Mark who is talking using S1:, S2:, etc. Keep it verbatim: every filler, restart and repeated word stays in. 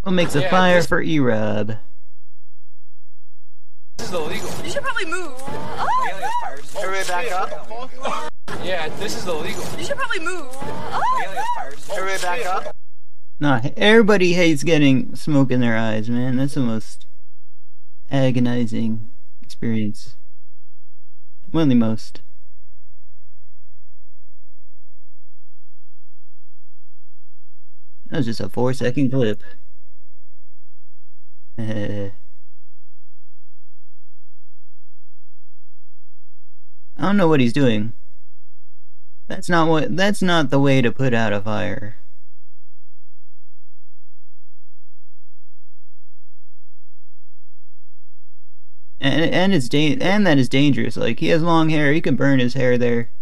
S1: What makes a
S2: Yeah,
S1: fire
S2: this-
S1: for erobb?
S2: This is illegal.
S3: You should probably move. Oh,
S4: Everybody back up.
S2: Yeah, this is illegal.
S3: you should probably move. Oh,
S4: Everybody back up.
S1: Nah, everybody hates getting smoke in their eyes, man. That's the most agonizing experience. One of the most. That was just a four second clip. Uh, I don't know what he's doing. That's not what that's not the way to put out a fire. And and it's da- and that is dangerous. Like, he has long hair, he can burn his hair there.